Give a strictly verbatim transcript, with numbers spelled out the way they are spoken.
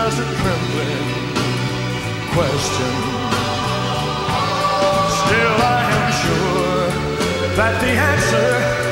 just a trembling question. Still I am sure that the answer